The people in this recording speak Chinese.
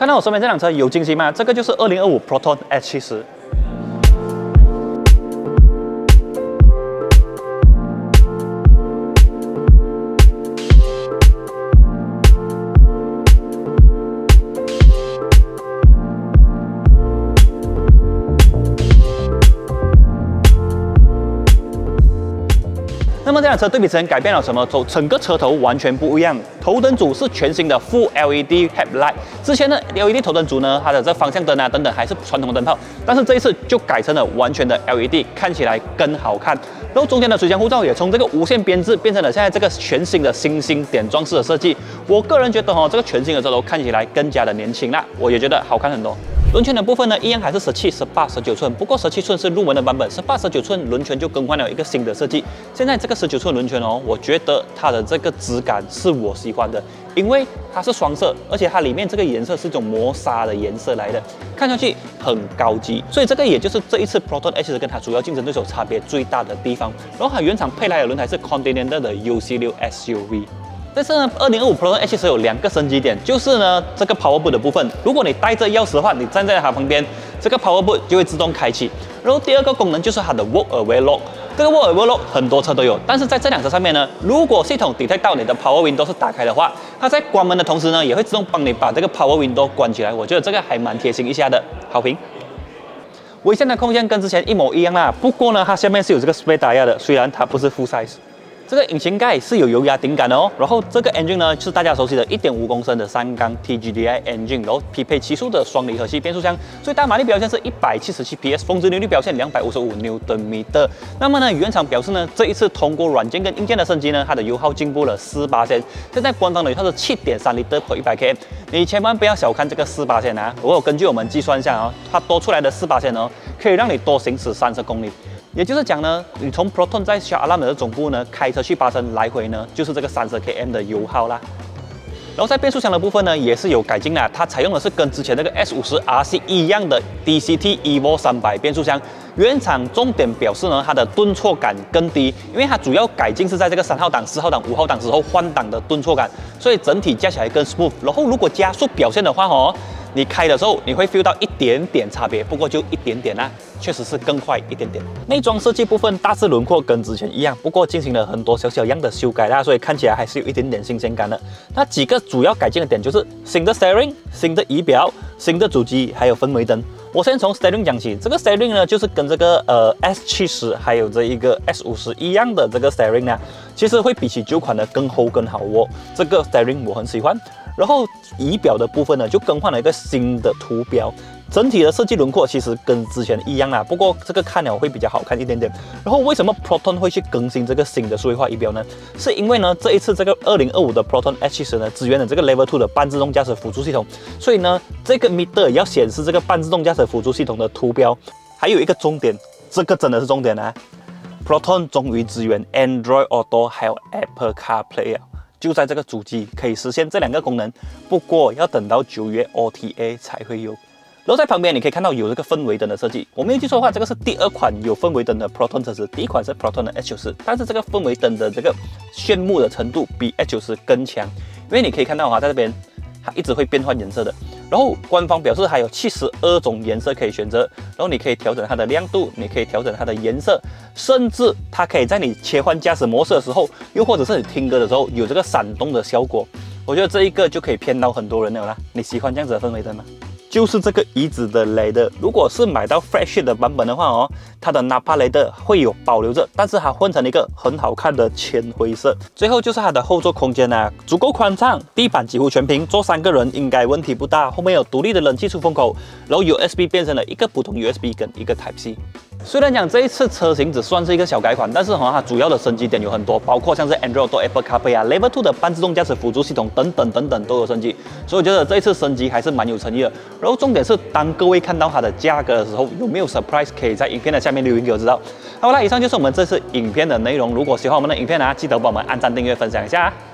看到我身边这辆车有惊喜吗？这个就是2025 Proton S70。 那么这辆车对比之前改变了什么？整个车头完全不一样，头灯组是全新的 Full LED Headlight。之前的 LED 头灯组呢，它的这方向灯啊等等还是传统灯泡，但是这一次就改成了完全的 LED， 看起来更好看。然后中间的水箱护罩也从这个无线编织变成了现在这个全新的星星点状式的设计。我个人觉得这个全新的车头看起来更加的年轻啦，我也觉得好看很多。 轮圈的部分呢，一样还是17、18、19寸，不过17寸是入门的版本，18、19寸轮圈就更换了一个新的设计。现在这个19寸轮圈我觉得它的这个质感是我喜欢的，因为它是双色，而且它里面这个颜色是一种磨砂的颜色来的，看上去很高级。所以这个也就是这一次 Proton S 跟它主要竞争对手差别最大的地方。然后它原厂配来的轮胎是 Continental 的 UC6 SUV。 但是呢，2025 Proton S 有2个升级点，就是呢这个 Power Boot 的部分，如果你带着钥匙的话，你站在它旁边，这个 Power Boot 就会自动开启。然后第二个功能就是它的 Walk Away Lock， 这个 Walk Away Lock 很多车都有，但是在这辆车上面呢，如果系统 detect 到你的 Power Window 是打开的话，它在关门的同时呢，也会自动帮你把这个 Power Window 关起来。我觉得这个还蛮贴心一下的，好评。 尾箱的空间跟之前一模一样啦，不过呢，它下面是有这个 Spare Tire 的，虽然它不是 Full Size。 这个引擎盖是有油压顶杆的然后这个 engine 呢是大家熟悉的1.5公升的3缸 TGDI engine， 然后匹配7速的双离合器变速箱，最大马力表现是177 PS， 峰值扭力表现255 Nm。那么呢，原厂表示呢，这一次通过软件跟硬件的升级呢，它的油耗进步了4%，现在官方的油耗是7.3 L per 100 km， 你千万不要小看这个4%啊！如果根据我们计算一下它多出来的4%可以让你多行驶30公里。 也就是讲呢，你从 Proton 在Shah Alam 的总部呢开车去巴生来回呢，就是这个30 km 的油耗啦。然后在变速箱的部分呢，也是有改进啦，它采用的是跟之前那个 S50 RC 一样的 DCT Evo 300变速箱。原厂重点表示呢，它的顿挫感更低，因为它主要改进是在这个3号档、4号档、5号档之后换挡的顿挫感，所以整体加起来更 smooth。然后如果加速表现的话你开的时候你会 feel 到一点点差别，不过就一点点啦，确实是更快一点点。内装设计部分大致轮廓跟之前一样，不过进行了很多小样的修改啦，所以看起来还是有一点点新鲜感的。那几个主要改进的点就是新的 steering、新的仪表、新的主机，还有氛围灯。我先从 steering 讲起，这个 steering 呢就是跟这个S70还有这一个 S50一样的这个 steering 呢，其实会比起旧款的更厚更好这个 steering 我很喜欢。 然后仪表的部分呢，就更换了一个新的图标，整体的设计轮廓其实跟之前一样啦，不过这个看了会比较好看一点点。然后为什么 Proton 会去更新这个新的数位化仪表呢？是因为呢这一次这个2025的 Proton S70呢支援了这个 Level 2的半自动驾驶辅助系统，所以呢这个 meter 要显示这个半自动驾驶辅助系统的图标。还有一个重点，这个真的是重点啊 ！Proton 终于支援 Android Auto 还有 Apple CarPlay 就在这个主机可以实现这2个功能，不过要等到9月 OTA 才会有。然后在旁边你可以看到有这个氛围灯的设计，我没有记错的话，这个是第2款有氛围灯的 Proton 车子，第1款是 Proton 的 S90，但是这个氛围灯的这个炫目的程度比 S90更强，因为你可以看到在这边它一直会变换颜色的。然后官方表示还有72种颜色可以选择，然后你可以调整它的亮度，你可以调整它的颜色，甚至它可以在你切换驾驶模式的时候，又或者是你听歌的时候有这个闪动的效果。我觉得这一个就可以骗到很多人了啦。你喜欢这样子的氛围灯吗？就是这个椅子的雷的，如果是买到 Fresh 的版本的话它的 Napa 雷的会有保留着，但是它混成了一个很好看的铅灰色。最后就是它的后座空间足够宽敞，地板几乎全平，坐3个人应该问题不大。后面有独立的冷气出风口，然后 USB 变成了一个普通 USB 跟一个 Type C。虽然讲这一次车型只算是一个小改款，但是它主要的升级点有很多，包括像是 Android Auto、Apple CarPlay Level 2的半自动驾驶辅助系统等等都有升级，所以我觉得这一次升级还是蛮有诚意的。然后重点是，当各位看到它的价格的时候，有没有 surprise 可以在影片的下面留言给我知道。好啦，以上就是我们这次影片的内容。如果喜欢我们的影片记得帮我们按赞、订阅、分享一下